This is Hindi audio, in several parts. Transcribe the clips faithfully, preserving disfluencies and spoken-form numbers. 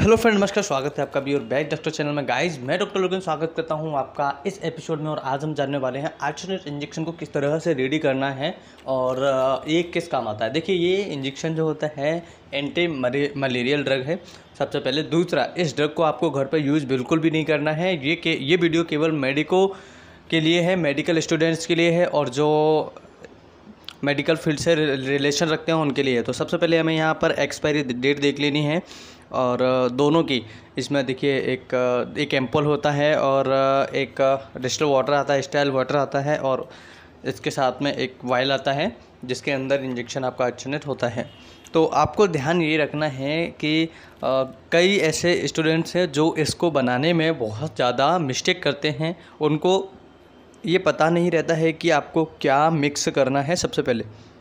हेलो फ्रेंड, नमस्कार। स्वागत है आपका भी और बैक डॉक्टर चैनल में। गाइस, मैं डॉक्टर लोगन स्वागत करता हूं आपका इस एपिसोड में। और आज हम जानने वाले हैं आर्सेनेट इंजेक्शन को किस तरह से रेडी करना है और ये किस काम आता है। देखिए, ये इंजेक्शन जो होता है एंटी मलेरियल ड्रग है सबसे पहले। दूसरा, इस ड्रग को आपको घर पर यूज़ बिल्कुल भी नहीं करना है। ये के ये वीडियो केवल मेडिको के लिए है, मेडिकल स्टूडेंट्स के लिए है और जो मेडिकल फील्ड से रिलेशन रखते हैं उनके लिए। तो सबसे पहले हमें यहाँ पर एक्सपायरी डेट देख लेनी है और दोनों की। इसमें देखिए एक एक एम्पोल होता है और एक डिस्टिल वाटर आता है, स्टाइल वाटर आता है और इसके साथ में एक वायल आता है जिसके अंदर इंजेक्शन आपका आर्सेनेट होता है। तो आपको ध्यान ये रखना है कि आ, कई ऐसे स्टूडेंट्स हैं जो इसको बनाने में बहुत ज़्यादा मिस्टेक करते हैं। उनको ये पता नहीं रहता है कि आपको क्या मिक्स करना है। सबसे पहले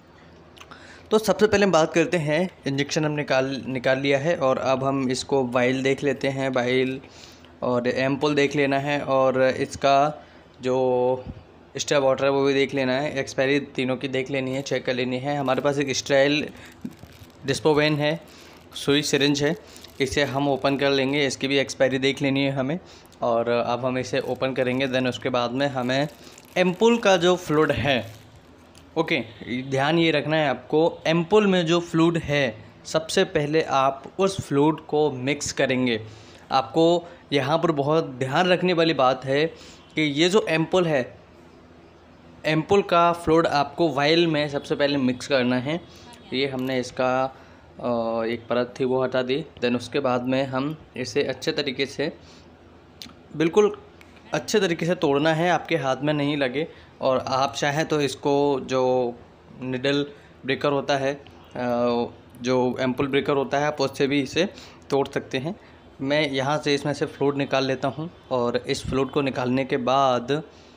तो सबसे पहले हम बात करते हैं, इंजेक्शन हम निकाल निकाल लिया है और अब हम इसको वाइल देख लेते हैं। वाइल और एम्पोल देख लेना है और इसका जो स्ट्रा वाटर है वो भी देख लेना है। एक्सपायरी तीनों की देख लेनी है, चेक कर लेनी है। हमारे पास एक स्टाइल डिस्पोवेन है, सुई सिरिंज है, इसे हम ओपन कर लेंगे। इसकी भी एक्सपायरी देख लेनी है हमें और अब हम इसे ओपन करेंगे। देन उसके बाद में हमें एम्पोल का जो फ्लूइड है, ओके okay, ध्यान ये रखना है आपको, एम्पोल में जो फ्लूइड है सबसे पहले आप उस फ्लूइड को मिक्स करेंगे। आपको यहाँ पर बहुत ध्यान रखने वाली बात है कि ये जो एम्पोल है, एम्पोल का फ्लूइड आपको वाइल में सबसे पहले मिक्स करना है। ये हमने इसका एक परत थी वो हटा दी। देन उसके बाद में हम इसे अच्छे तरीके से, बिल्कुल अच्छे तरीके से तोड़ना है, आपके हाथ में नहीं लगे। और आप चाहें तो इसको जो निडल ब्रेकर होता है, जो एम्पुल ब्रेकर होता है, आप उससे भी इसे तोड़ सकते हैं। मैं यहाँ से इसमें से फ्लूइड निकाल लेता हूँ और इस फ्लूइड को निकालने के बाद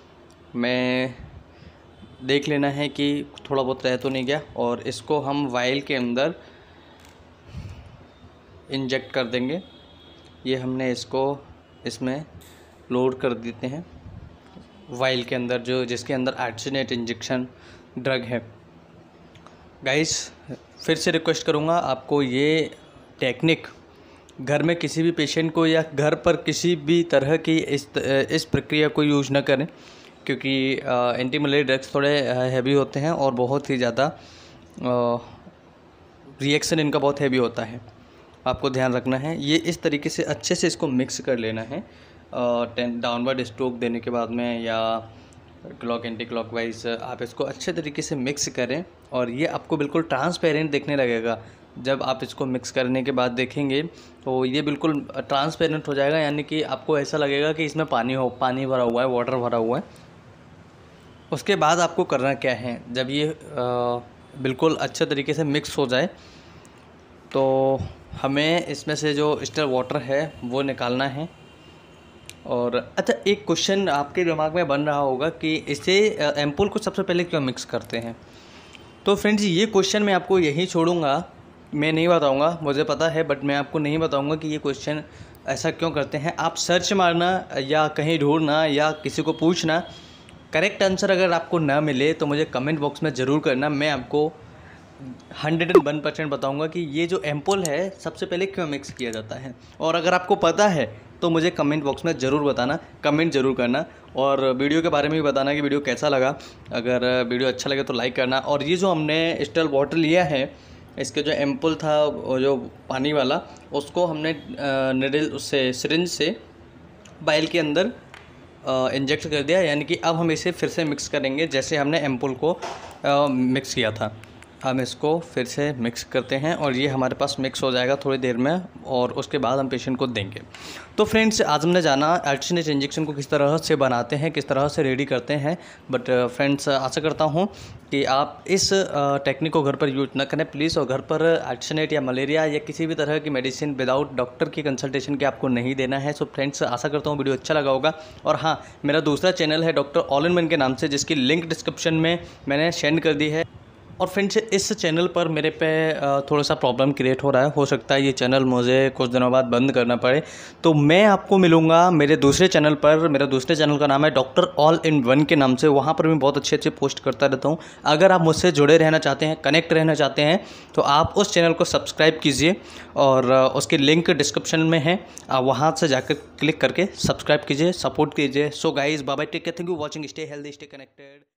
मैं देख लेना है कि थोड़ा बहुत रह तो नहीं गया और इसको हम वाइल के अंदर इंजेक्ट कर देंगे। ये हमने इसको इसमें लोड कर देते हैं वाइल के अंदर, जो जिसके अंदर आर्सेनेट इंजेक्शन ड्रग है। गाइस, फिर से रिक्वेस्ट करूँगा आपको, ये टेक्निक घर में किसी भी पेशेंट को या घर पर किसी भी तरह की इस इस प्रक्रिया को यूज़ न करें, क्योंकि एंटी मलेरिया ड्रग्स थोड़े हैवी होते हैं और बहुत ही ज़्यादा रिएक्शन इनका बहुत हैवी होता है। आपको ध्यान रखना है। ये इस तरीके से अच्छे से इसको मिक्स कर लेना है। टेन डाउनवर्ड स्ट्रोक देने के बाद में या क्लॉक एंटी क्लॉकवाइज आप इसको अच्छे तरीके से मिक्स करें और ये आपको बिल्कुल ट्रांसपेरेंट दिखने लगेगा। जब आप इसको मिक्स करने के बाद देखेंगे तो ये बिल्कुल ट्रांसपेरेंट हो जाएगा, यानी कि आपको ऐसा लगेगा कि इसमें पानी हो पानी भरा हुआ है, वाटर भरा हुआ है। उसके बाद आपको करना क्या है, जब ये आ, बिल्कुल अच्छे तरीके से मिक्स हो जाए तो हमें इसमें से जो स्टिल वाटर है वो निकालना है। और अच्छा, एक क्वेश्चन आपके दिमाग में बन रहा होगा कि इसे एम्पोल को सबसे पहले क्यों मिक्स करते हैं। तो फ्रेंड्स, ये क्वेश्चन मैं आपको यही छोड़ूंगा, मैं नहीं बताऊंगा, मुझे पता है, बट मैं आपको नहीं बताऊंगा कि ये क्वेश्चन ऐसा क्यों करते हैं। आप सर्च मारना या कहीं ढूंढना या किसी को पूछना। करेक्ट आंसर अगर आपको ना मिले तो मुझे कमेंट बॉक्स में ज़रूर करना। मैं आपको हंड्रेड एंड वन परसेंट बताऊँगा कि ये जो एम्पोल है सबसे पहले क्यों मिक्स किया जाता है। और अगर आपको पता है तो मुझे कमेंट बॉक्स में ज़रूर बताना, कमेंट ज़रूर करना और वीडियो के बारे में भी बताना कि वीडियो कैसा लगा। अगर वीडियो अच्छा लगे तो लाइक करना। और ये जो हमने स्टिल वाटर लिया है, इसके जो एम्पोल था जो पानी वाला, उसको हमने निडल उससे सिरिंज से वाइल के अंदर इंजेक्ट कर दिया, यानी कि अब हम इसे फिर से मिक्स करेंगे जैसे हमने एम्पोल को आ, मिक्स किया था। हम इसको फिर से मिक्स करते हैं और ये हमारे पास मिक्स हो जाएगा थोड़ी देर में और उसके बाद हम पेशेंट को देंगे। तो फ्रेंड्स, आज हमने जाना आर्सेनेट इंजेक्शन को किस तरह से बनाते हैं, किस तरह से रेडी करते हैं। बट फ्रेंड्स, आशा करता हूँ कि आप इस टेक्निक को घर पर यूज ना करें प्लीज़। और घर पर आर्सेनेट या मलेरिया या किसी भी तरह की मेडिसिन विदाउट डॉक्टर की कंसल्टेशन के आपको नहीं देना है। सो फ्रेंड्स, आशा करता हूँ वीडियो अच्छा लगा होगा। और हाँ, मेरा दूसरा चैनल है डॉक्टर ऑल इन वन के नाम से, जिसकी लिंक डिस्क्रिप्शन में मैंने सेंड कर दी है। और फ्रेंड्स इस चैनल पर मेरे पे थोड़ा सा प्रॉब्लम क्रिएट हो रहा है, हो सकता है ये चैनल मुझे कुछ दिनों बाद बंद करना पड़े। तो मैं आपको मिलूँगा मेरे दूसरे चैनल पर। मेरा दूसरे चैनल का नाम है डॉक्टर ऑल इन वन के नाम से। वहाँ पर मैं बहुत अच्छे अच्छे पोस्ट करता रहता हूँ। अगर आप मुझसे जुड़े रहना चाहते हैं, कनेक्ट रहना चाहते हैं, तो आप उस चैनल को सब्सक्राइब कीजिए और उसकी लिंक डिस्क्रिप्शन में है, आप वहाँ से जाकर क्लिक करके सब्सक्राइब कीजिए, सपोर्ट कीजिए। So guys bye bye, take care, thank you watching, stay healthy, stay connected.